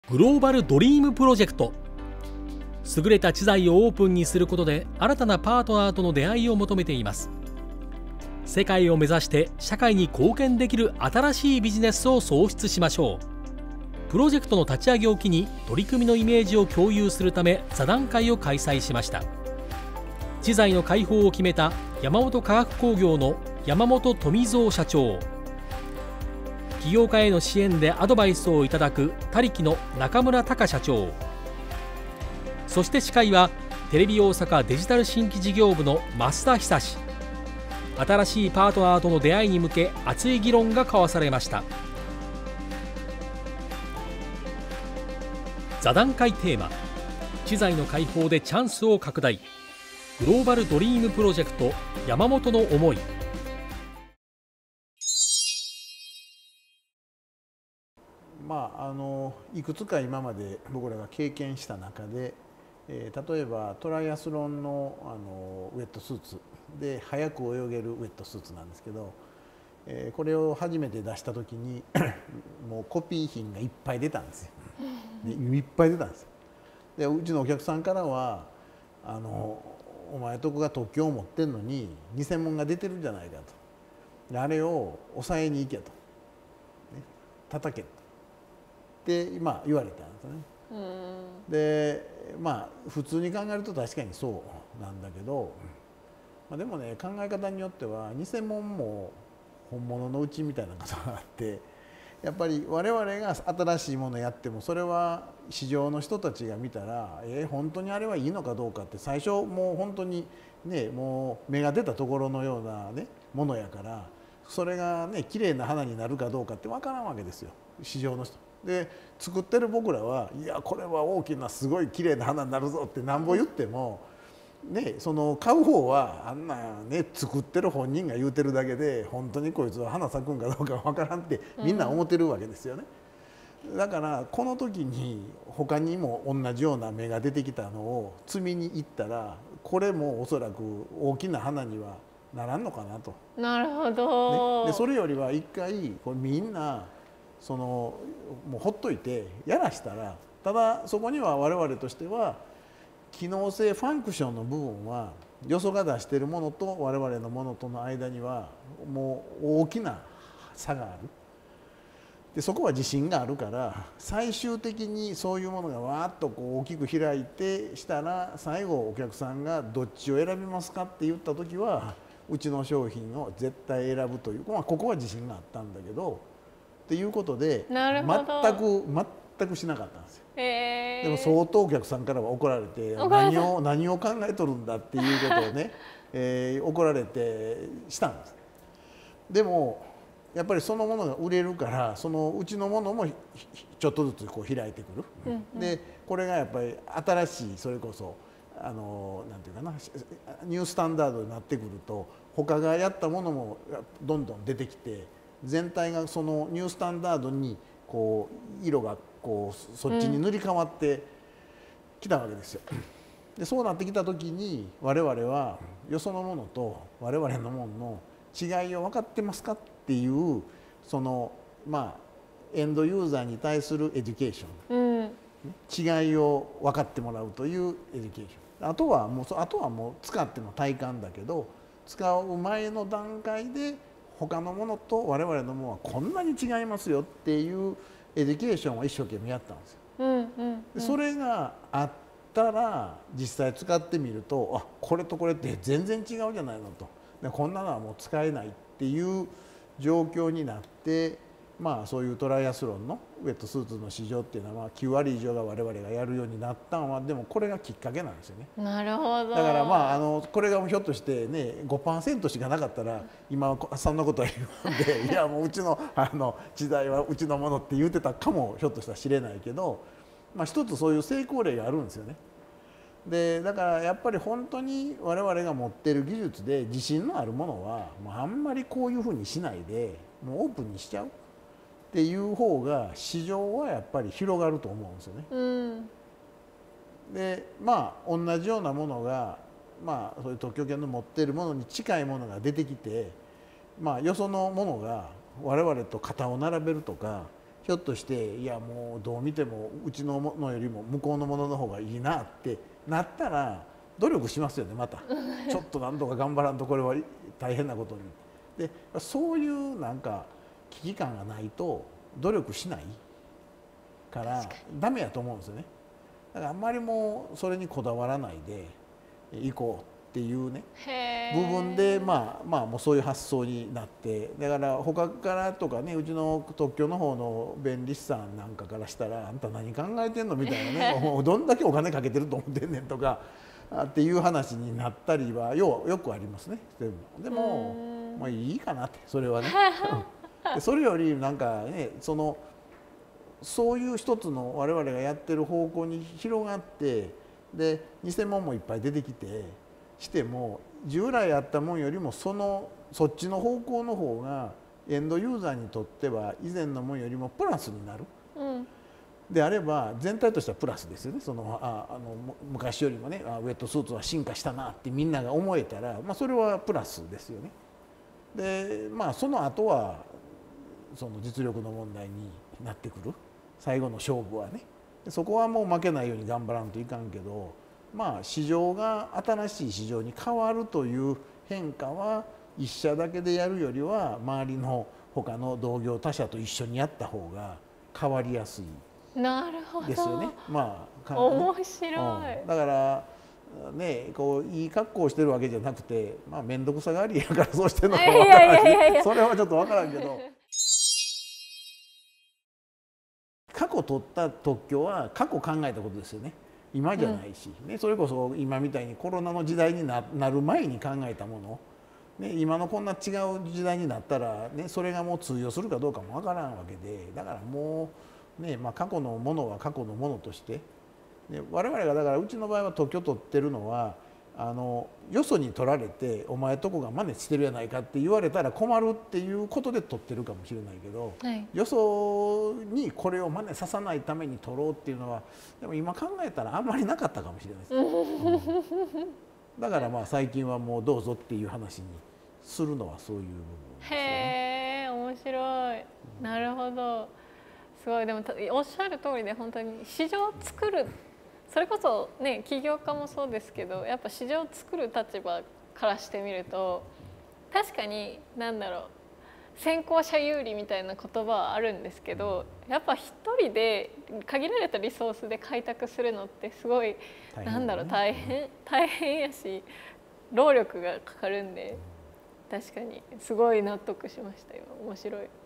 グローバルドリームプロジェクト。優れた知財をオープンにすることで新たなパートナーとの出会いを求めています。世界を目指して社会に貢献できる新しいビジネスを創出しましょう。プロジェクトの立ち上げを機に取り組みのイメージを共有するため座談会を開催しました。知財の開放を決めた山本化学工業の山本富蔵社長、起業家への支援でアドバイスをいただく他力の中村隆社長、そして司会はテレビ大阪デジタル新規事業部の増田久志。新しいパートナーとの出会いに向け熱い議論が交わされました。座談会テーマ、知財の開放でチャンスを拡大、グローバルドリームプロジェクト山本の思い。 いくつか今まで僕らが経験した中で、例えばトライアスロンの、ウェットスーツで速く泳げるウェットスーツなんですけど、これを初めて出した時にもうコピー品がいっぱい出たんですよ。でいっぱい出たんですよ。でうちのお客さんからはお前とこが特許を持ってんのに偽物が出てるんじゃないかと。あれを抑えに行けと、叩けとって今言われたんですね。で普通に考えると確かにそうなんだけど、でもね、考え方によっては偽物も本物のうちみたいなことがあって、やっぱり我々が新しいものをやってもそれは市場の人たちが見たら本当にあれはいいのかどうかって最初もう本当にね、もう芽が出たところのようなねものやから、それがね綺麗な花になるかどうかって分からんわけですよ、市場の人で。作ってる僕らはいやこれは大きなすごい綺麗な花になるぞってなんぼ言ってもね、その買う方はあんなね作ってる本人が言うてるだけで本当にこいつは花咲くんかどうか分からんってみんな思ってるわけですよね。だからこの時に他にも同じような芽が出てきたのを摘みに行ったら、これもおそらく大きな花にはならんのかなと。 なるほど、 でそれよりは一回これみんなもうほっといてやらしたら、ただそこには我々としては機能性ファンクションの部分はよそが出しているものと我々のものとの間にはもう大きな差がある。でそこは自信があるから、最終的にそういうものがわーっとこう大きく開いてしたら、最後お客さんがどっちを選びますかって言った時はうちの商品を絶対選ぶという、ここは自信があったんだけどっていうことで全くしなかったんですよ。でも相当お客さんからは怒られて、何を考えとるんだっていうことをね、怒られてしたんです。でもやっぱりそのものが売れるから、そのうちのものもちょっとずつこう開いてくる。でこれがやっぱり新しい、それこそなんていうかな、ニュースタンダードになってくると他がやったものもどんどん出てきて、全体がそのニュースタンダードにこう色がこうそっちに塗り替わってきたわけですよ。でそうなってきた時に我々はよそのものと我々のものの違いを分かってますかっていう、そのエンドユーザーに対するエデュケーション、違いを分かってもらうというエデュケーション、あとはもう使っての体感だけど、使う前の段階で他のものと我々のものはこんなに違いますよっていうエデュケーションを一生懸命やったんですよ。でそれがあったら実際使ってみると、これとこれって全然違うじゃないのと、でこんなのはもう使えないっていう状況になって、そういうトライアスロンのウェットスーツの市場っていうのは9割以上が我々がやるようになったのは、でもこれがきっかけなんですよね。 なるほど。 だからこれがひょっとしてね 5% しかなかったら今はそんなことは言わんでいやもううちの時代はうちのものって言うてたかもひょっとしたら知れないけど、一つそういう成功例があるんですよね。でだからやっぱり本当に我々が持っている技術で自信のあるものはあんまりこういうふうにしないでもうオープンにしちゃうっていう方が市場はやっぱり広がると思うんですよね。で同じようなものがそういう特許権の持っているものに近いものが出てきて、よそのものが我々と肩を並べるとかひょっとしていやもうどう見てもうちのものよりも向こうのものの方がいいなってなったら努力しますよねまたちょっとなんとか頑張らんとこれは大変なことに。でそういうなんか危機感がないと努力しないからダメやと思うんですよね。だからあんまりもうそれにこだわらないでいこうっていうね部分でまあもうそういう発想になって、だから他からとかねうちの特許の方の弁理士さんなんかからしたらあんた何考えてんのみたいなねもうどんだけお金かけてると思ってんねんとかっていう話になったりはよくありますね。でもまあいいかなってそれはねそれよりなんかねそういう一つの我々がやってる方向に広がってで偽物もいっぱい出てきてしても従来あったもんよりもそっちの方向の方がエンドユーザーにとっては以前のもんよりもプラスになる、であれば全体としてはプラスですよね。昔よりもねウェットスーツは進化したなってみんなが思えたら、それはプラスですよね。でその後はその実力の問題になってくる最後の勝負はね。そこはもう負けないように頑張らんといかんけど、市場が新しい市場に変わるという変化は一社だけでやるよりは周りの他の同業他社と一緒にやった方が変わりやすいなるほどですよね。 面白い、 だからねこういい格好をしてるわけじゃなくて面倒くさがりやからそうしてるのか分からないしそれはちょっと分からんけど過去取った特許は過去考えたことですよね。今じゃないし、それこそ今みたいにコロナの時代になる前に考えたもの、今のこんな違う時代になったら、それがもう通用するかどうかもわからんわけで、だからもう、過去のものは過去のものとして、我々がだからうちの場合は特許取ってるのはよそに取られてお前とこが真似してるやないかって言われたら困るっていうことで取ってるかもしれないけど、よそにこれを真似させないために取ろうっていうのはでも今考えたらあんまりなかったかもしれないです、だから最近はもうどうぞっていう話にするのはそういう部分ですよね。 へえ面白い、なるほど、すごい。でもおっしゃる通りで本当に市場を作る、それこそね起業家もそうですけどやっぱ市場を作る立場からしてみると確かに先行者有利みたいな言葉はあるんですけど、やっぱ一人で限られたリソースで開拓するのってすごい大変やし労力がかかるんで、確かにすごい納得しましたよ。面白い。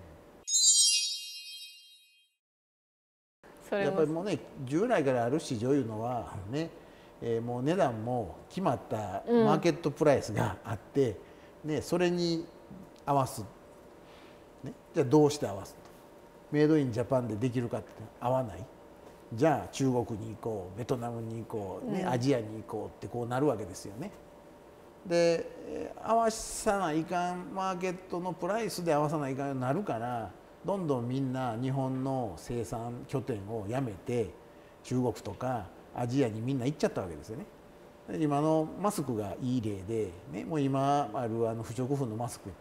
やっぱりもうね従来からある市場いうのはね、もう値段も決まったマーケットプライスがあって、それに合わす、じゃあどうして合わすとメイドインジャパンでできるかって合わない、じゃあ中国に行こうベトナムに行こう、アジアに行こうってこうなるわけですよね。で合わさないかんマーケットのプライスで合わさないかんようになるからどんどんみんな日本の生産拠点をやめて中国とかアジアにみんな行っちゃったわけですよね。今のマスクがいい例で、もう今ある不織布のマスクって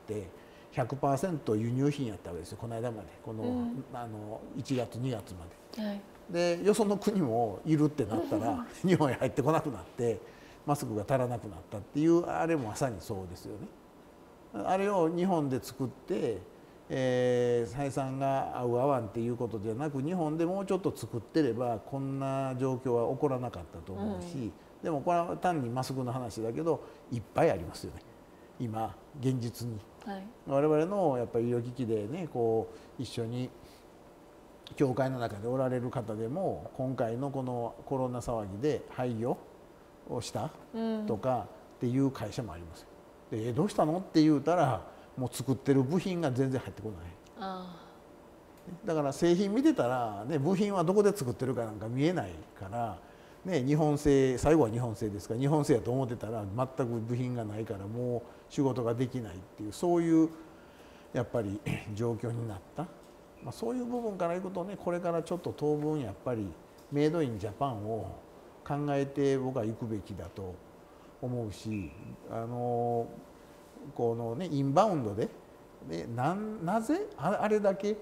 100% 輸入品やったわけですよこの間までこの、1月2月まで。でよその国もいるってなったら日本へ入ってこなくなってマスクが足らなくなったっていうあれもまさにそうですよね。あれを日本で作って採算が合う合わんっていうことではなく日本でもうちょっと作ってればこんな状況は起こらなかったと思うし、でもこれは単にマスクの話だけどいっぱいありますよね今現実に、我々のやっぱり医療機器でねこう一緒に協会の中でおられる方でも今回のこのコロナ騒ぎで廃業をしたとかっていう会社もあります。でどうしたのって言うたらもう作ってる部品が全然入ってこない。だから製品見てたら、部品はどこで作ってるかなんか見えないから、日本製最後は日本製ですから日本製やと思ってたら全く部品がないからもう仕事ができないっていうそういうやっぱり状況になった、そういう部分からいくとねこれからちょっと当分やっぱりメイドインジャパンを考えて僕は行くべきだと思うし、このインバウンドでなぜあれだけ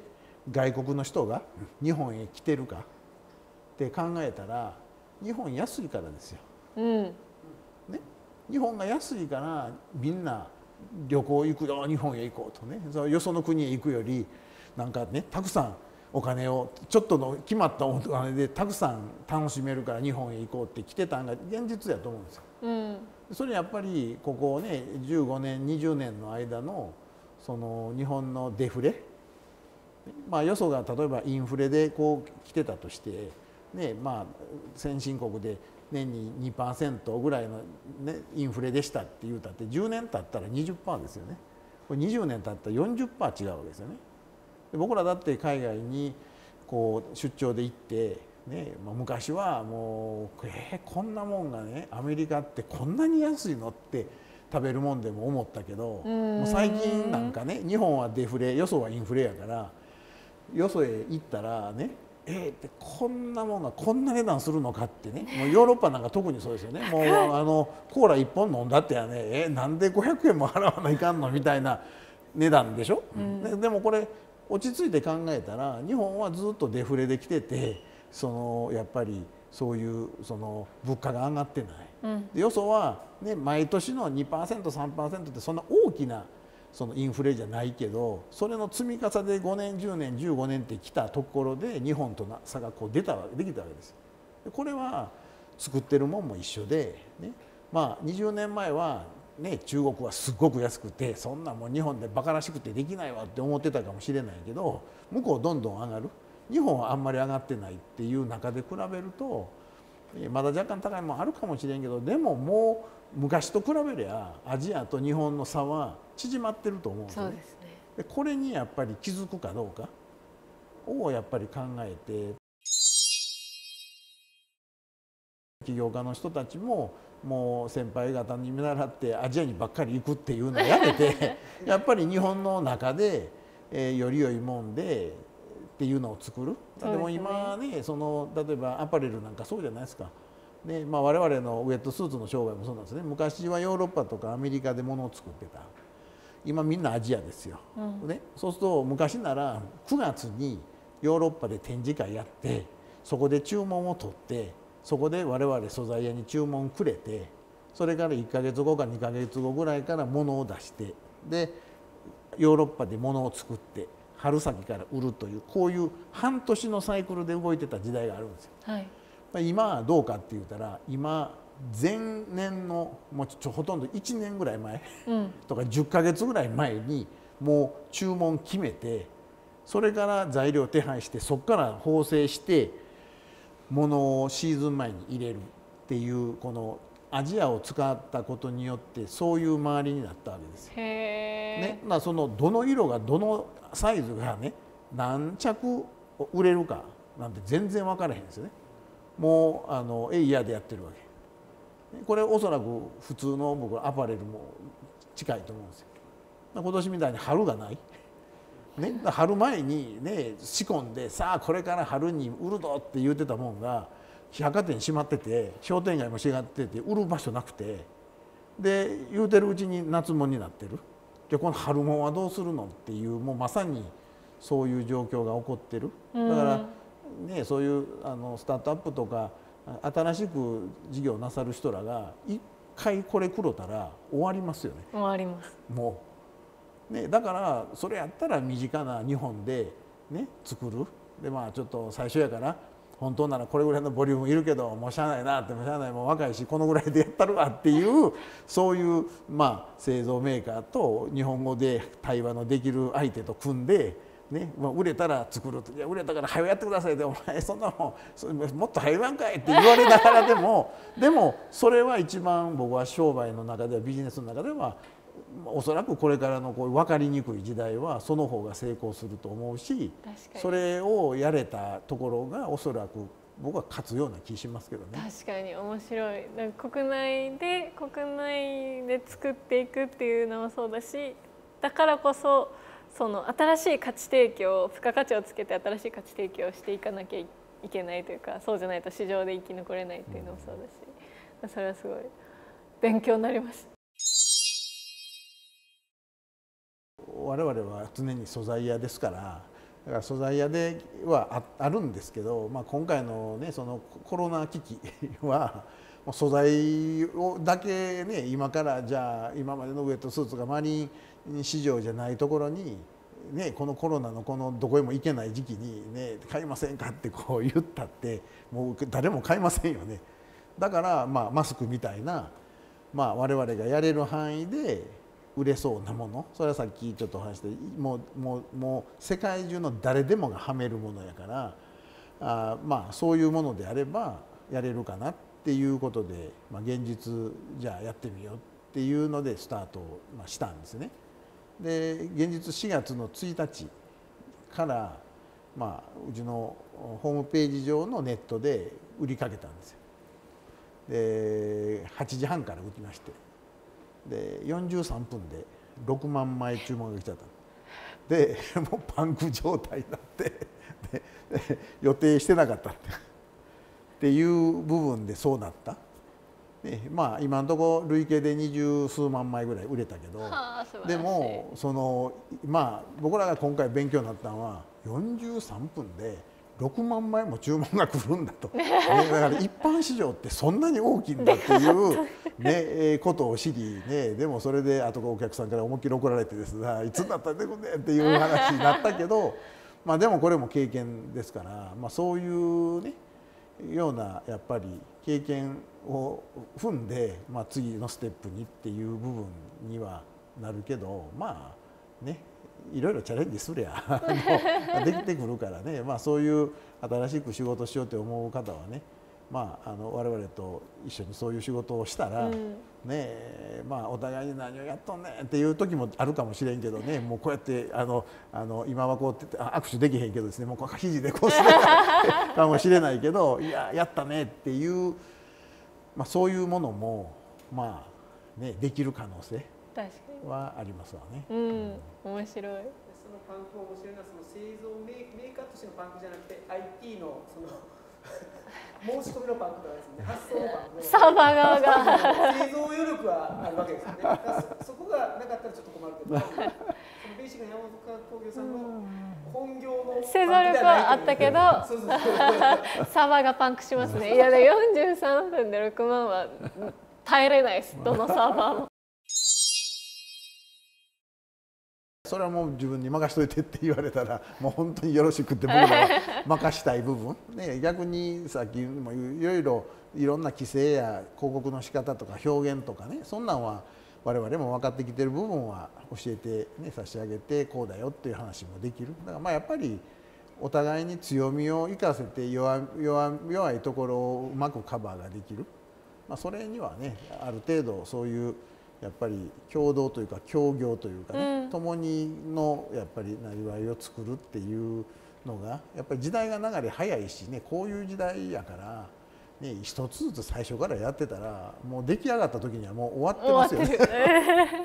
外国の人が日本へ来てるかって考えたら日本安いからですよ。ね、日本が安いからみんな旅行行くよ、日本へ行こうとね、よその国へ行くよりなんかね、たくさんお金をちょっとの決まったお金でたくさん楽しめるから日本へ行こうって来てたんが現実やと思うんですよ。それやっぱりここね15年20年の間のその日本のデフレ、まあよそが例えばインフレでこう来てたとしてね、まあ先進国で年に 2% ぐらいの、ね、インフレでしたって言うたって10年経ったら 20% ですよね。これ20年経ったら 40% 違うわけですよね。で僕らだって海外にこう出張で行ってね、まあ、昔はもうこんなもんがねアメリカってこんなに安いのって食べるもんでも思ったけど、もう最近なんかね日本はデフレよそはインフレやからよそへ行ったらねってこんなもんがこんな値段するのかってね、もうヨーロッパなんか特にそうですよね。もうコーラ1本飲んだってやねなんで500円も払わないかんのみたいな値段でしょ。でもこれ落ち着いて考えたら日本はずっとデフレで来ててやっぱりそういう物価が上がってない、でよそは、ね、毎年の 2%3% ってそんな大きなインフレじゃないけどそれの積み重ねで5年10年15年ってきたところで日本との差がこうできたわけです。でこれは作ってるもんも一緒で、ね、まあ20年前はね、中国はすごく安くてそんなもう日本でバカらしくてできないわって思ってたかもしれないけど向こうどんどん上がる、日本はあんまり上がってないっていう中で比べるとまだ若干高いもんあるかもしれんけどでももう昔と比べりゃアジアと日本の差は縮まってると思うんですよね。でこれにやっぱり気づくかどうかをやっぱり考えて起業家の人たちももう先輩方に見習ってアジアにばっかり行くっていうのをやめてやっぱり日本の中で、より良いもんでっていうのを作る。でも今ね例えばアパレルなんかそうじゃないですか。でまあ、我々のウェットスーツの商売もそうなんですね。昔はヨーロッパとかアメリカで物を作ってた。今みんなアジアですよ、ね、そうすると昔なら9月にヨーロッパで展示会やってそこで注文を取ってそこで我々素材屋に注文くれてそれから1ヶ月後か2ヶ月後ぐらいから物を出してでヨーロッパで物を作って春先から売るというこういう半年のサイクルで動いてた時代があるんですよ。今はどうかって言ったら今前年のもうほとんど1年ぐらい前とか10ヶ月ぐらい前にもう注文決めてそれから材料手配してそこから縫製して物をシーズン前に入れるっていうこのアジアを使ったことによってそういう周りになったわけですよ。ね、どの色がどのサイズがね何着売れるかなんて全然分からへんですよね。もうエイヤーでやってるわけ。これおそらく普通の僕アパレルも近いと思うんですよ。今年みたいに春がない、ね、春前にね仕込んでさあこれから春に売るぞって言ってたもんが百貨店閉まってて商店街も閉まってて売る場所なくてで言うてるうちに夏物になってる。でこの春物はどうするのっていうもうまさにそういう状況が起こってる。だからねそういうスタートアップとか新しく事業なさる人らが一回これくろたら終わりますよね。 終わります。 もうねだからそれやったら身近な日本でね作る。でまあちょっと最初やから本当ならこれぐらいのボリュームいるけどもうしゃあないなってもしゃあないもう若いしこのぐらいでやったるわっていうそういうまあ製造メーカーと日本語で対話のできる相手と組んで。ね、売れたら作ると「いや売れたから早くやってください」って「お前そんなもんもっと早いわんかい」って言われながらでもそれは一番僕は商売の中ではビジネスの中ではおそらくこれからのこういう分かりにくい時代はその方が成功すると思うしそれをやれたところがおそらく僕は勝つような気しますけどね。 確かに面白い。国内で作っていくっていうのもそうだしだからこそその新しい価値提供付加価値をつけて新しい価値提供をしていかなきゃいけないというかそうじゃないと市場で生き残れないっていうのもそうだしそれはすごい勉強になりました。 我々は常に素材屋ですからだから素材屋ではあるんですけど、まあ、今回のねそのコロナ危機は素材をだけね今からじゃあ今までのウエットスーツがマリン市場じゃないところにねこのコロナのこのどこへも行けない時期にね買いませんかってこう言ったってもう誰も買いませんよね。だからまあマスクみたいなまあ我々がやれる範囲で売れそうなもの、それはさっきちょっと話してもう世界中の誰でもがはめるものやからまあそういうものであればやれるかなっていうことで、まあ、現実じゃあやってみようっていうのでスタートをしたんですね。で現実4月の1日からまあうちのホームページ上のネットで売りかけたんですよ。で8時半から売りまして。で43分で6万枚注文が来ちゃったでもうパンク状態になってで予定してなかったっていう部分でそうなった。でまあ今のところ累計で20数万枚ぐらい売れたけど、でもそのまあ僕らが今回勉強になったのは43分で6万枚も注文が来るんだと、ね、だから一般市場ってそんなに大きいんだっていう、ね、ことを知り、ね、でもそれで後お客さんから思いっきり怒られてですねいつになったら出てくんねんっていう話になったけどまあでもこれも経験ですから、まあ、そういうねようなやっぱり経験を踏んで、まあ、次のステップにっていう部分にはなるけどまあねいろいろチャレンジすりゃできてくるからね、まあ、そういう新しく仕事しようと思う方はね、まあ、我々と一緒にそういう仕事をしたら、ねまあ、お互いに何をやっとんねんっていう時もあるかもしれんけどねもうこうやって今はこうって握手できへんけどですねもう肘でこうするかもしれないけどいややったねっていう、まあ、そういうものも、まあね、できる可能性はありますわね。 面白い。 そのパンク面白いのはその製造メーカーとしてのパンクじゃなくて IT のその申し込みのパンクなんですよね。発送のパンクでサーバー側が製造余力はあるわけですよね。そこがなかったらちょっと困るけどそのベーシックな山本工業さんの本業の製造力はあったけどサーバーがパンクしますね。いやで43分で6万は耐えれないです。どのサーバーも。 それはもう自分に任しといてって言われたらもう本当によろしくって僕らは任したい部分、ね、逆にさっきもいろんな規制や広告の仕方とか表現とかねそんなんは我々も分かってきてる部分は教えて、ね、差し上げてこうだよっていう話もできる。だからまあやっぱりお互いに強みを生かせて弱いところをうまくカバーができる、まあ、それにはねある程度そういうやっぱり共同というか協業というかね、共にのやっぱりなりわいを作るっていうのがやっぱり時代が流れ早いしねこういう時代やから、ね、一つずつ最初からやってたらもう出来上がった時にはもう終わってますよね。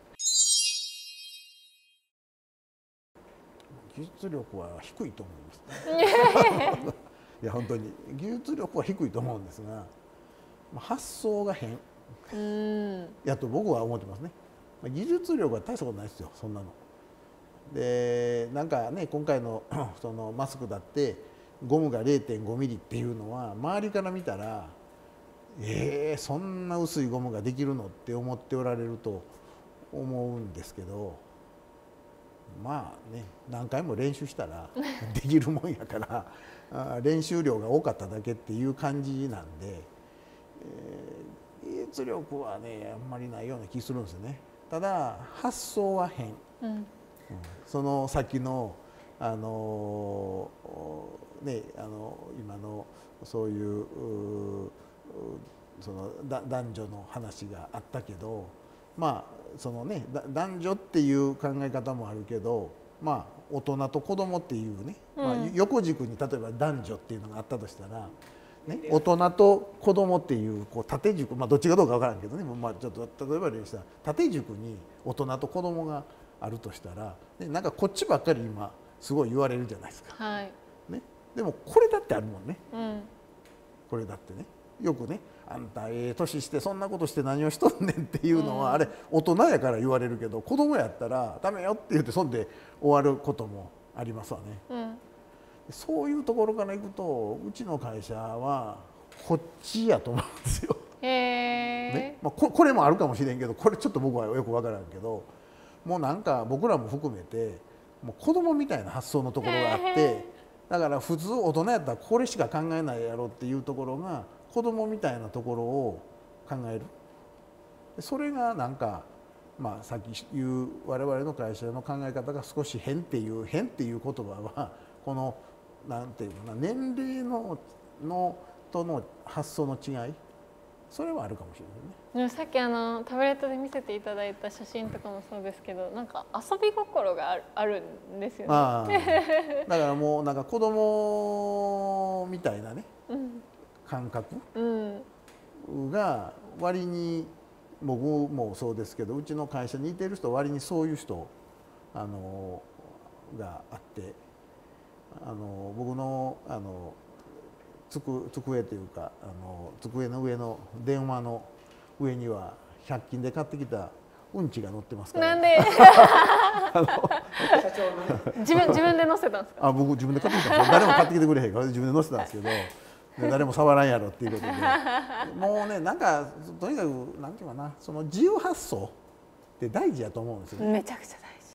技術力は低いと思うんです。いや本当に技術力は低いと思うんですが発想が変やと僕は思ってますね。技術力は大したことないですよそんなの。でなんかね今回のそのマスクだってゴムが 0.5 ミリっていうのは周りから見たらそんな薄いゴムができるのって思っておられると思うんですけどまあね何回も練習したらできるもんやから練習量が多かっただけっていう感じなんで。技術力はねあんまりないような気するんですよね。ただ発想は変、その先の今のそういうその男女の話があったけどまあそのね男女っていう考え方もあるけどまあ大人と子供っていうね、まあ、横軸に例えば男女っていうのがあったとしたら。ね、大人と子供っていう縦軸、まあ、どっちがどうか分からんけどね、まあ、ちょっと例えばでしたら縦軸に大人と子供があるとしたら、ね、なんかこっちばっかり今すごい言われるじゃないですか、ね、でもこれだってあるもんね、これだってねよくねあんた年してそんなことして何をしとんねんっていうのは、あれ大人やから言われるけど子供やったらダメよって言ってそんで終わることもありますわね。 うん、 そういうところからいくとうちの会社はこっちやと思うんですよ。ね、まあ、これもあるかもしれんけど、これちょっと僕はよく分からんけど、もうなんか僕らも含めてもう子供みたいな発想のところがあって、だから普通大人やったらこれしか考えないやろっていうところが子供みたいなところを考える。それがなんか、まあ、さっき言う我々の会社の考え方が少し変っていう言葉はこのなんていうかな、年齢のとの発想の違い、それはあるかもしれないね。 でもさっきタブレットで見せていただいた写真とかもそうですけど、なんか遊び心があるんですよね。 だからもうなんか子供みたいなね、 うん、 感覚うん、 が割に、僕もそうですけどうちの会社にいてる人割にそういう人があって、僕の机というか机の上の電話の上には100均で買ってきたうんちが載ってますから。 なんで社長のね、 自分で載せたんですか？ 僕自分で買ってきたんですよ。誰も買ってきてくれへんから自分で載せたんですけど、誰も触らんやろっていうことで、もうね、なんかとにかくなんていうかな、その自由発想って大事やと思うんですよね。 めちゃくちゃ大事。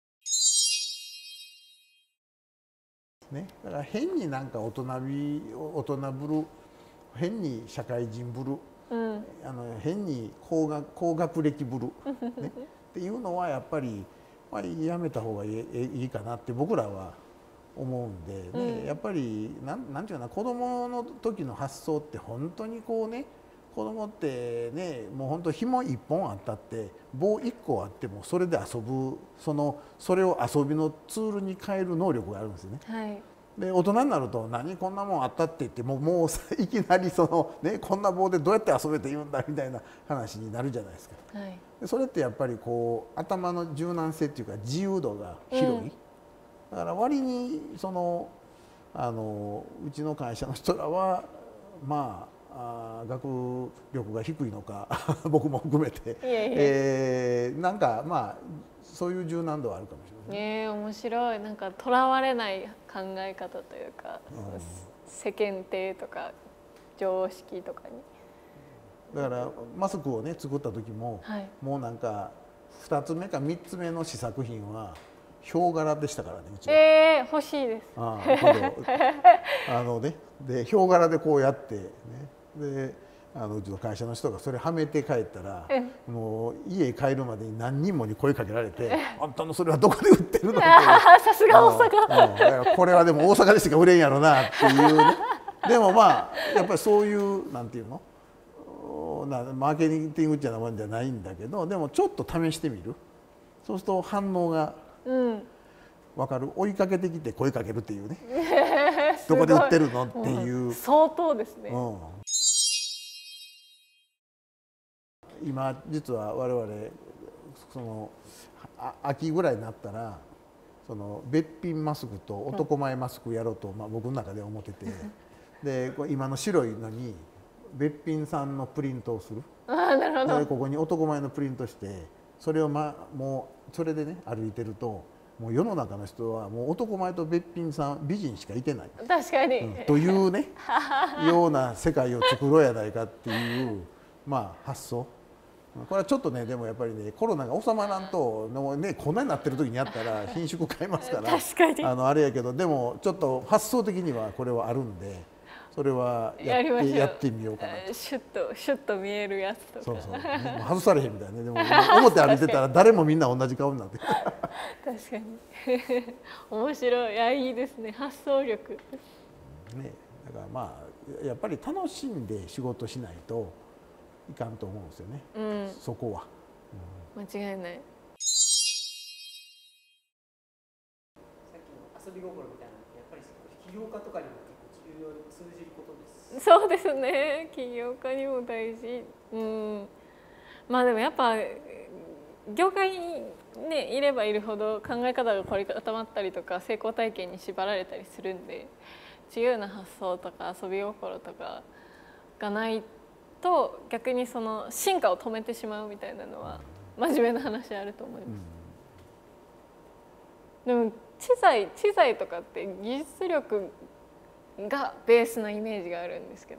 ね、だから変になんか大人ぶる、変に社会人ぶる、 うん、 変に高学歴ぶる、ね、っていうのはやっぱり、まあ、やめた方がいいかなって僕らは思うんで、ね、うん、やっぱりなんていうかな、子供の時の発想って本当にこうね、子供ってね、もう本当紐1本あったって棒1個あってもそれで遊ぶ、それを遊びのツールに変える能力があるんですよね。はい、で大人になると何こんなもんあったって言ってもういきなりね、こんな棒でどうやって遊べて言うんだみたいな話になるじゃないですか。はい、でそれってやっぱりこう頭の柔軟性っていうか自由度が広い、うん、だから割にうちの会社の人らはまあ学力が低いのか僕も含めてなんかまあそういう柔軟度はあるかもしれない。 面白い。なんかとらわれない考え方というか、うん、世間体とか常識とかに。 だからマスクをね作った時も、はい、もうなんか2つ目か3つ目の試作品はヒョウ柄でしたからね、うちは。 欲しいです。 でヒョウ柄でこうやってね、でうちの会社の人がそれはめて帰ったら、もう家帰るまでに何人もに声かけられて「あんたのそれはどこで売ってるの?」って。 さすが大阪。これはでも大阪でしか売れんやろなっていうね。でもまあやっぱりそういうなんていうの、マーケティングっていうようなもんじゃないんだけど、でもちょっと試してみる。そうすると反応が分かる。追いかけてきて声かけるっていうね。どこで売ってるのっていう。 相当ですね。 今実は我々秋ぐらいになったらべっぴんマスクと男前マスクやろうと、僕の中で思ってて、で今の白いのにべっぴんさんのプリントをする。 なるほど。 でここに男前のプリントしてそれをもうそれでね歩いてると、もう世の中の人はもう男前とべっぴんさん美人しかいてない。 確かに、 というねような世界を作ろうやないかっていう発想。これはちょっとね、でもやっぱりね、コロナが収まらんとね、こんなになってる時にやったら品種変えますから確かにあれやけど、でもちょっと発想的にはこれはあるんで、それはやってみようかなと。 シュッと見えるやつとか。 そうそう、ね、外されへんみたいなね。でも表歩いてたら誰もみんな同じ顔になって確かに面白い。いや、いいですね、発想力ね。だからやっぱり楽しんで仕事しないといかんと思うんですよね、うん、そこは、 間違いない。 さっきの遊び心みたいなのってやっぱり起業家とかにも結構重要に通じることです。 そうですね、起業家にも大事。でもやっぱ業界にねいればいるほど考え方が凝り固まったりとか成功体験に縛られたりするんで、自由な発想とか遊び心とかがないと逆に進化を止めてしまうみたいなのは真面目な話あると思います。でも知財とかって技術力がベースのイメージがあるんですけど。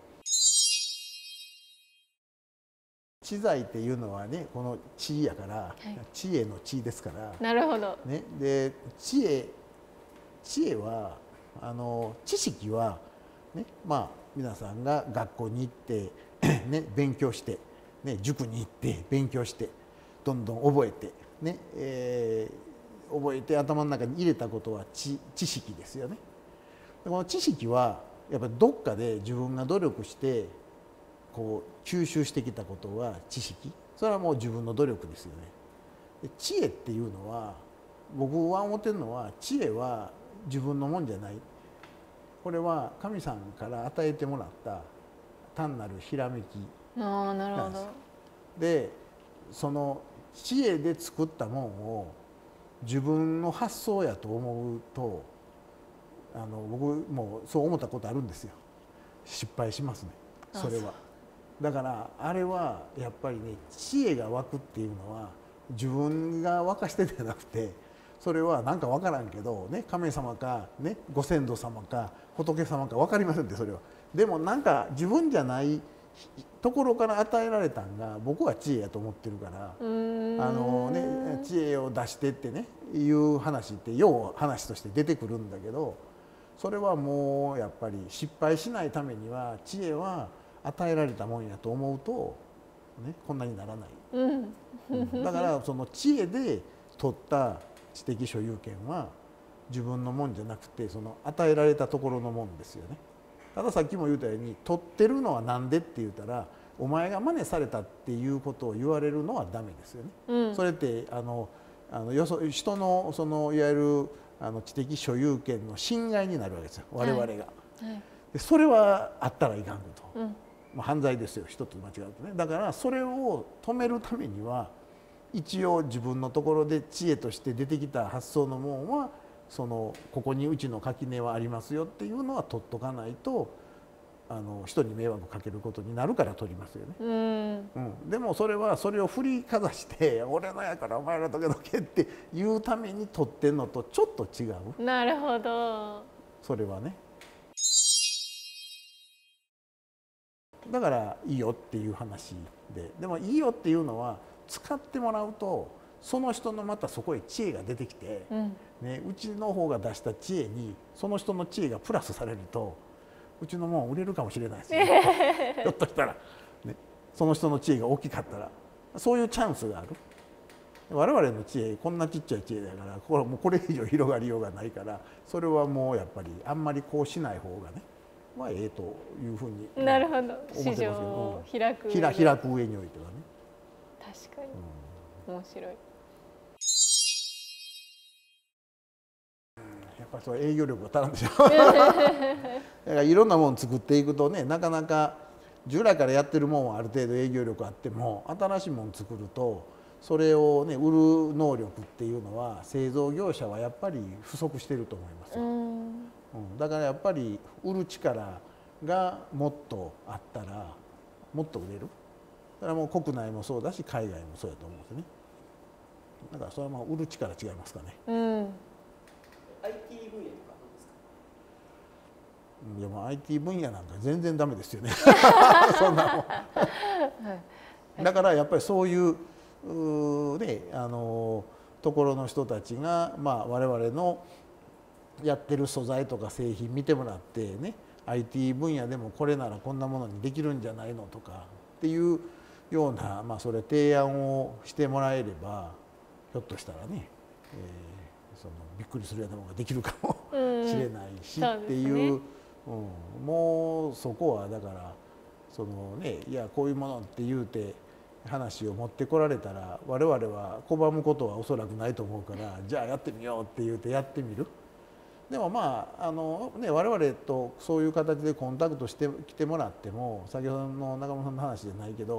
知財っていうのはね、この知やから、 はい、 知恵の知ですから。 なるほど。 ね、で知恵は知識はね、まあ皆さんが学校に行ってね勉強してね、塾に行って勉強してどんどん覚えてね、覚えて頭の中に入れたことは知識ですよね。この知識はやっぱりどっかで自分が努力してこう吸収してきたことは知識、それはもう自分の努力ですよね。で知恵っていうのは、僕は思ってるのは、知恵は自分のもんじゃない、これは神さんから与えてもらった単なるひらめきなんです。でその知恵で作ったもんを自分の発想やと思うと、僕もそう思ったことあるんですよ。失敗しますね、それは。だからあれはやっぱりね、知恵が湧くっていうのは自分が沸かしてじゃなくて、それは何か分からんけどね、神様かね、ご先祖様か仏様か分かりませんって、それは。でもなんか自分じゃないところから与えられたんが僕は知恵やと思ってるから、知恵を出してってねいう話ってよう話として出てくるんだけど、それはもうやっぱり失敗しないためには知恵は与えられたもんやと思うと、ね、こんなにならない、だからその知恵で取った知的所有権は自分のもんじゃなくて、その与えられたところのもんですよね。たださっきも言ったように、取ってるのはなんでって言ったら、お前が真似されたっていうことを言われるのはダメですよね。それって人のそのいわゆる知的所有権の侵害になるわけですよ、我々が。でそれはあったらいかんこと、犯罪ですよ、一つ間違うとね。だからそれを止めるためには、一応自分のところで知恵として出てきた発想のもんは、ここにうちの垣根はありますよっていうのは取っとかないと、人に迷惑かけることになるから取りますよね。でもそれはそれを振りかざして「俺のやからお前らどけどけ」って言うために取ってんのとちょっと違う。 なるほど。 それはね。だからいいよっていう話で、でもいいよっていうのは使ってもらうと、その人のまたそこへ知恵が出てきて、うちの方が出した知恵にその人の知恵がプラスされると、うちのもん売れるかもしれないですねひょっとしたら、ね、その人の知恵が大きかったら、そういうチャンスがある。我々の知恵こんなちっちゃい知恵だから、もうこれ以上広がりようがないから、それはもうやっぱりあんまりこうしない方がね、ええというふうになるほど、 思ってますけど、 市場を開く上においてはね。 確かに、面白い。 やっぱりそれ営業力が足らんでしょだからいろんなもの作っていくとね、なかなか従来からやってるもんはある程度営業力あっても、新しいもの作るとそれをね売る能力っていうのは製造業者はやっぱり不足してると思いますよ。だからやっぱり売る力がもっとあったらもっと売れる。それはもう国内もそうだし海外もそうやと思うんですね。だからそれはもう売る力違いますかね。 IT 分野とかどうですか？ いやもう IT 分野なんか全然ダメですよねそんなもんだからやっぱりそういうねところの人たちが、我々のやってる素材とか製品見てもらってね、 IT 分野でもこれならこんなものにできるんじゃないのとかっていうような、それ提案をしてもらえれば、ひょっとしたらね、びっくりするようなものができるかもしれないしっていう、もうそこはだからいやこういうものって言うて話を持ってこられたら、我々は拒むことはおそらくないと思うから、じゃあやってみようって言うてやってみる。でも我々とそういう形でコンタクトしてきてもらっても、先ほどの中村さんの話じゃないけど、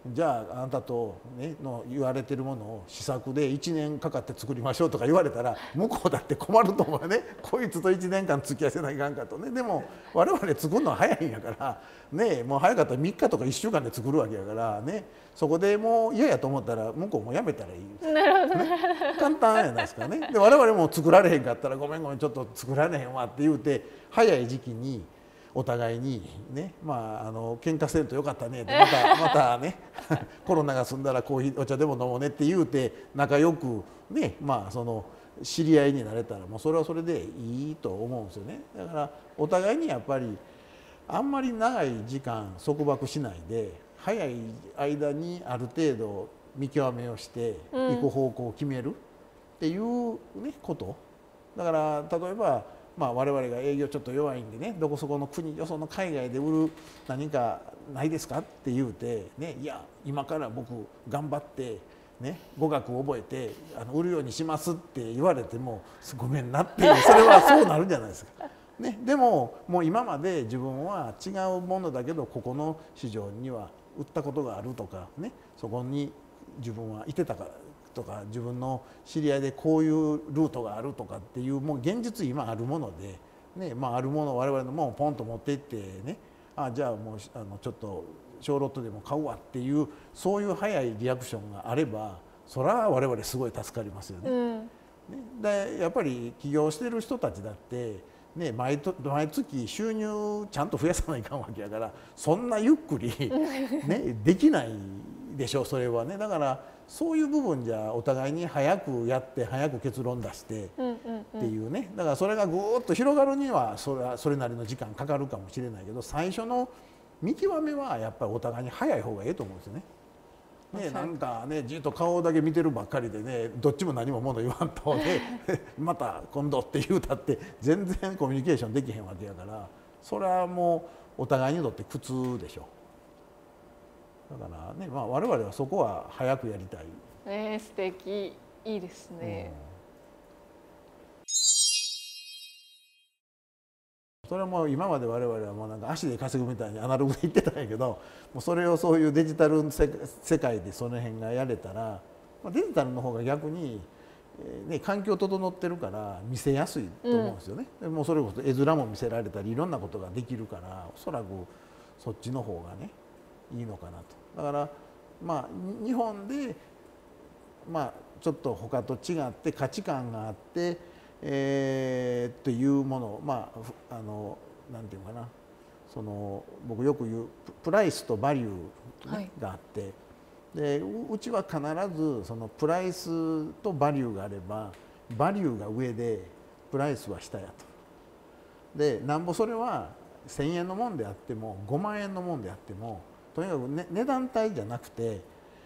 じゃああなたと、ね、の言われてるものを試作で1年かかって作りましょうとか言われたら向こうだって困ると思うよね。こいつと1年間付き合わせないかんかとね。でも我々作るのは早いんやからね、もう早かったら3日とか1週間で作るわけやからね、そこでもう嫌やと思ったら向こうもやめたらいい。 なるほど、 ね、簡単やないですかね。で我々も作られへんかったらごめんごめんちょっと作られへんわって言うて早い時期にお互いにね、まあ喧嘩せんとよかったねってまたねコロナが済んだらコーヒーお茶でも飲もうねって言うて仲良くね、まあその知り合いになれたらもうそれはそれでいいと思うんですよね。だからお互いにやっぱりあんまり長い時間束縛しないで早い間にある程度見極めをして行く方向を決めるっていう、ね、ことだから例えばまあ我々が営業ちょっと弱いんでね、どこそこの国よその海外で売る何かないですかって言うて、ね、いや今から僕頑張って、ね、語学を覚えて売るようにしますって言われてもごめんなっていうそれはそうなるじゃないですか。ね、でももう今まで自分は違うものだけどここの市場には売ったことがあるとか、ね、そこに自分はいてたからとか自分の知り合いでこういうルートがあるとかっていうもう現実今あるもので、ね、まあ、あるものを我々のものをポンと持っていってね、じゃあもうちょっと小ロットでも買うわっていうそういう早いリアクションがあればそれは我々すごい助かりますよね。ね、でやっぱり起業してる人たちだってね、毎月収入ちゃんと増やさないかんわけやからそんなゆっくり、ね、できないでしょそれはね。だからそういう部分じゃお互いに早くやって早く結論出してっていうね、だからそれがぐーっと広がるにはそれなりの時間かかるかもしれないけど最初の見極めはやっぱりお互いに早い方がいいと思うんですよね。ね、なんかねじっと顔だけ見てるばっかりでねどっちも何も物言わんとねまた今度って言うたって全然コミュニケーションできへんわけやからそれはもうお互いにとって苦痛でしょ。だからね、まあ、我々はそこは早くやりたい。 素敵、いいですね。 それはもう今まで我々はもうなんか足で稼ぐみたいにアナログで言ってたんやけどもうそれをそういうデジタル世界でその辺がやれたらデジタルの方が逆に、ね、環境整ってるから見せやすいと思うんですよね。もうそれこそ絵面も見せられたりいろんなことができるからおそらくそっちの方がねいいのかなと。だからまあ日本でまあちょっと他と違って価値観があってっていうものまあなんていうかなその僕よく言うプライスとバリュー、ねがあってでうちは必ずそのプライスとバリューがあればバリューが上でプライスは下やと。でなんぼそれは1,000円のもんであっても5万円のもんであってもとにかく、ね、値段帯じゃなくて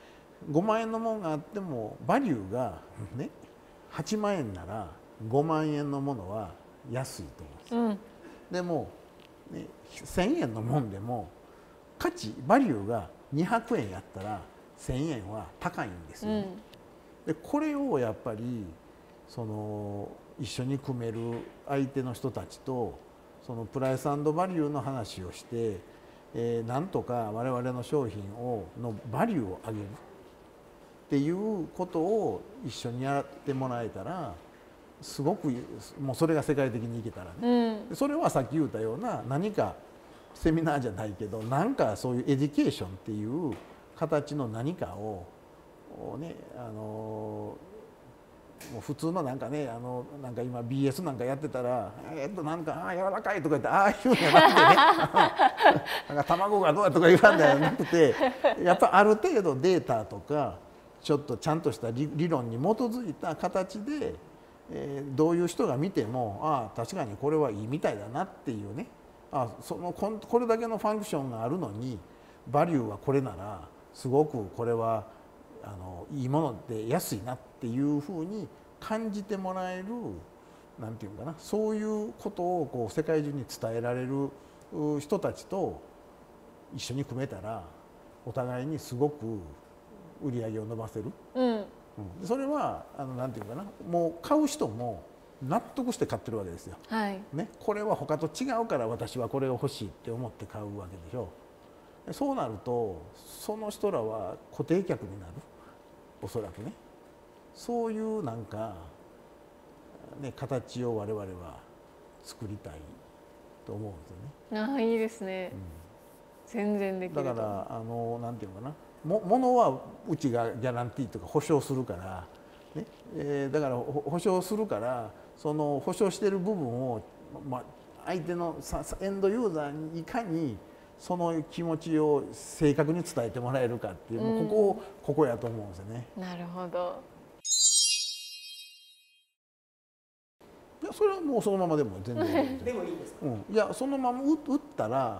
5万円のもんがあってもバリューが、ね、8万円なら5万円のものは安いと思うんです。でも、ね、1,000円のもんでも価値バリューが200円やったら1,000円は高いんですよね。でこれをやっぱりその一緒に組める相手の人たちとそのプライス&バリューの話をして、なんとか我々の商品のバリューを上げるっていうことを一緒にやってもらえたらすごくもうそれが世界的にいけたらね、それはさっき言ったような何かセミナーじゃないけどなんかそういうエデュケーションっていう形の何かをねもう普通のなんかねなんか今 BS なんかやってたらなんか柔らかいとか言ってああいうんじゃなくてねなんか卵がどうやとか言わんじゃなくてやっぱある程度データとかちょっとちゃんとした理論に基づいた形で、どういう人が見ても確かにこれはいいみたいだなっていうねこれだけのファンクションがあるのにバリューはこれならすごくこれはいいもので安いなっていうふうに感じてもらえるなんていうかなそういうことをこう世界中に伝えられる人たちと一緒に組めたらお互いにすごく売り上げを伸ばせる、それはなんていうかなもう買う人も納得して買ってるわけですよ、ね、これは他と違うから私はこれが欲しいって思って買うわけでしょ。 そうなるとその人らは固定客になる、おそらくね。そういうなんか、ね、形を我々は作りたいと思うんですよね。 ああ、いいですね。全然できると。 だからなんていうのかな、ものはうちがギャランティーとか保証するから、ね、だから保証するから、その保証している部分を、相手のエンドユーザーにいかにその気持ちを正確に伝えてもらえるかっていう、ここやと思うんですよね。 なるほど。 いや、それはもうそのままでも全然でもいいんですか。 いや、そのまま打ったら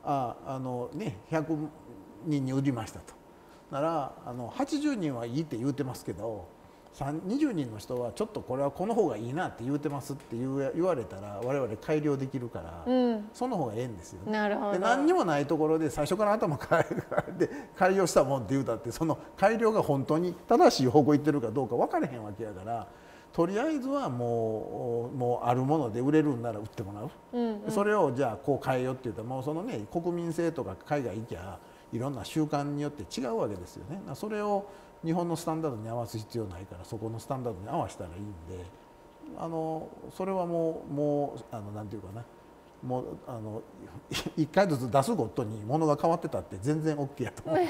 100人に売りましたとなら、80人はいいって言うてますけど、20人の人はちょっとこれはこの方がいいなって言うてますって言われたら、我々改良できるから、その方がええんですよね。 なるほど。 で、何にもないところで最初から頭変えて改良したもんって言うたって、その改良が本当に正しい方向行ってるかどうか分からへんわけやから、とりあえずはもうあるもので売れるんなら売ってもらう、それをじゃあこう変えようって言ったら、もうそのね、国民性とか海外行きゃいろんな習慣によって違うわけですよね。それを日本のスタンダードに合わす必要ないから、そこのスタンダードに合わせたらいいんで、それはもうなんていうかな、もう1回ずつ出すごとにものが変わってたって全然 OK やと思う。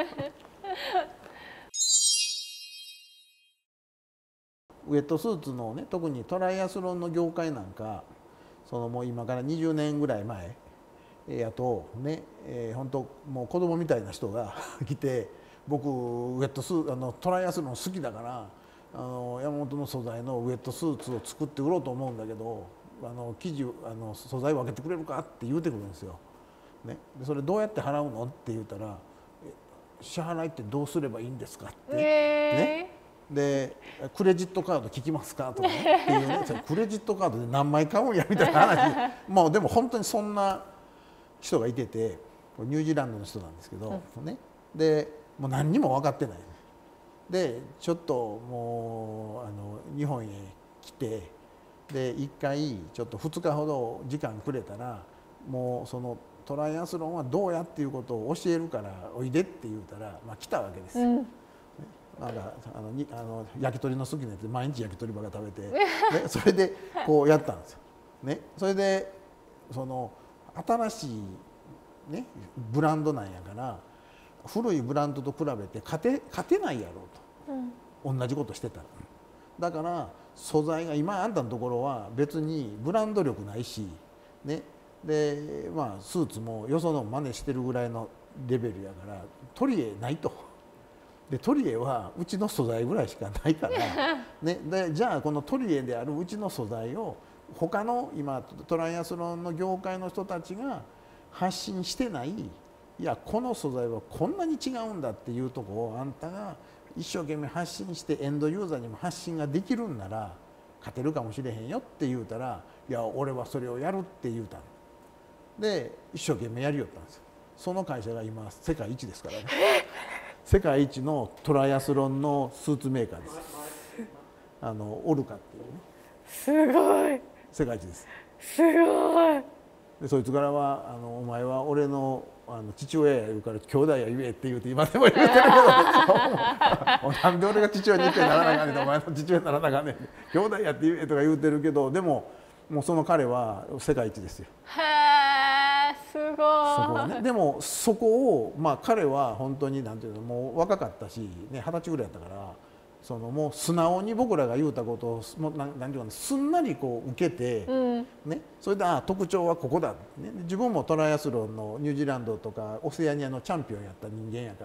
ウェットスーツのね、特にトライアスロンの業界なんか、もう今から20年ぐらい前やとね、本当もう子供みたいな人が来て、僕ウェットスーツトライアスロン好きだから山本の素材のウェットスーツを作って売ろうと思うんだけど、生地素材分けてくれるかって言うてくるんですよ。ね、でそれどうやって払うのって言ったら、支払いってどうすればいいんですかって、ね。でクレジットカード聞きますかとかねっていうね、クレジットカードで何枚買うんやみたいな話もうでも本当にそんな人がいてて、ニュージーランドの人なんですけど、ね、でもう何にも分かってない。でちょっともう日本へ来て、で1回ちょっと2日ほど時間くれたら、もうそのトライアスロンはどうやっていうことを教えるからおいでって言うたら、来たわけですよ。なんか焼き鳥の好きなやつで毎日焼き鳥ばっか食べて、ね、それでこうやったんですよ。ね、それでその新しい、ね、ブランドなんやから、古いブランドと比べて勝てないやろうと、同じことしてたら。だから素材が今あんたのところは別にブランド力ないし、ね、でスーツもよその真似してるぐらいのレベルやからトリエないと。でトリエはうちの素材ぐらいしかないから、ね、でじゃあこのトリエであるうちの素材を他の今トライアスロンの業界の人たちが発信してない、いやこの素材はこんなに違うんだっていうところをあんたが一生懸命発信してエンドユーザーにも発信ができるんなら勝てるかもしれへんよって言うたら、いや俺はそれをやるって言うたので、一生懸命やりよったんですよ。その会社が今世界一ですからね。世界一のトライアスロンのスーツメーカーです。オルカっていうね。 すごい。 世界一です。 すごい。 でそいつからはお前は俺の父親や言うから兄弟や言えって言うて今でも言うてるけど、なんで俺が父親に一回ならなあかんねん、お前の父親にならなあかんねん、兄弟やって言えとか言うてるけど、でももうその彼は世界一ですよ。 へえ、すごい。 そこはね、でもそこを彼は本当になんていうの、もう若かったしね、20歳ぐらいやったから、もう素直に僕らが言うたことをなんていうかな、すんなりこう受けて、ね、それで特徴はここだ、ね、自分もトライアスロンのニュージーランドとかオセアニアのチャンピオンやった人間やから、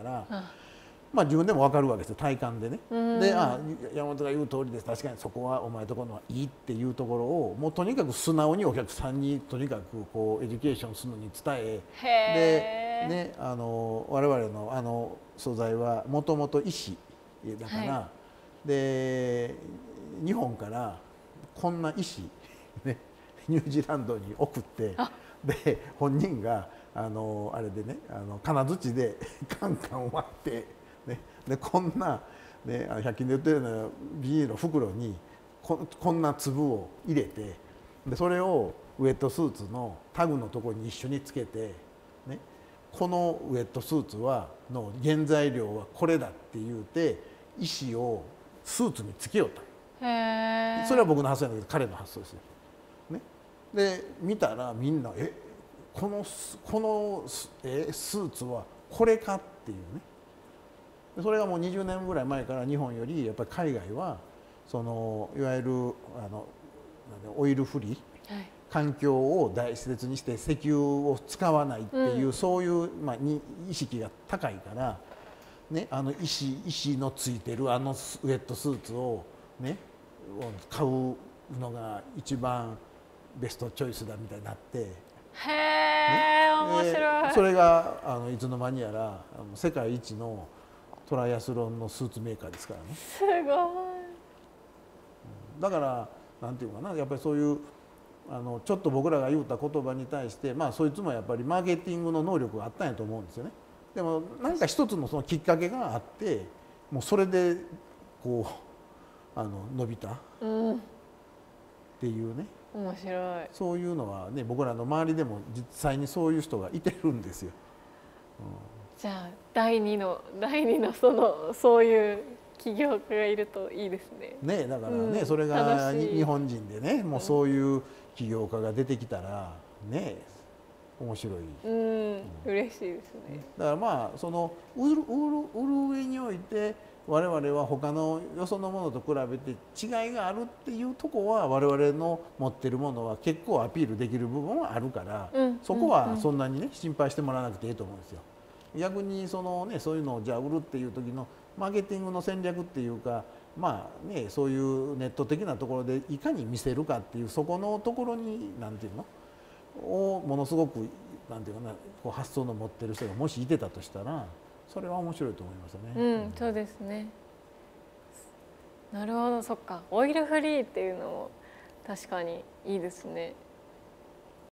自分でも分かるわけですよ、体感でね。で山本が言う通りです、確かにそこはお前とこのはいいっていうところをもうとにかく素直にお客さんにとにかくこうエデュケーションするのに伝えで、ね、我々の素材はもともと石だから、で日本からこんな石、ね、ニュージーランドに送って、で本人があれでね金槌でカンカン割って、ね、でこんな、ね、100均で売ってるようなビニールの袋にこんな粒を入れて、でそれをウェットスーツのタグのところに一緒につけて、ね、 このウェットスーツの原材料はこれだって言うて石をスーツにつけようと。 へえ。 それは僕の発想なんだけど彼の発想ですよ。ね、で見たらみんなこのスーツはこれかっていうね。それがもう20年ぐらい前から日本よりやっぱり海外はそのいわゆるオイルフリー、 はい、 環境を大切にして石油を使わないっていう、そういう、意識が高いから、ね、石のついてるウェットスーツを、ね、買うのが一番ベストチョイスだみたいになって。 へえ、面白い。 それがいつの間にやら世界一のトライアスロンのスーツメーカーですからね。 すごい。 だからなんていうかな、やっぱりそういうちょっと僕らが言った言葉に対して、そいつもやっぱりマーケティングの能力があったんやと思うんですよね。でも何か一つのそのきっかけがあってもうそれでこう伸びたっていうね、 面白い。 そういうのはね僕らの周りでも実際にそういう人がいてるんですよ。 じゃあ第二のそういう起業家がいるといいですね。 ね、だからね、それが日本人でねもうそういう起業家が出てきたらね面白い。 嬉しいですね。 だからその売る上において我々は他のよそのものと比べて違いがあるっていうとこは我々の持ってるものは結構アピールできる部分はあるから、そこはそんなにね心配してもらわなくていいと思うんですよ。逆にそういうのをじゃあ売るっていう時のマーケティングの戦略っていうかそういうネット的なところでいかに見せるかっていうそこのところになんていうのをものすごくなんていうかなこう発想の持ってる人がもしいてたとしたらそれは面白いと思いますよね。 そうですね。なるほど、そっか。オイルフリーっていうのも確かにいいですね。